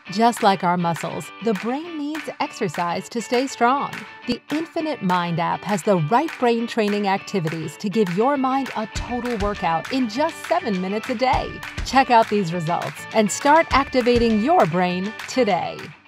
Just like our muscles, the brain needs exercise to stay strong. The Infinite Mind app has the right brain training activities to give your mind a total workout in just 7 minutes a day. Check out these results and start activating your brain today.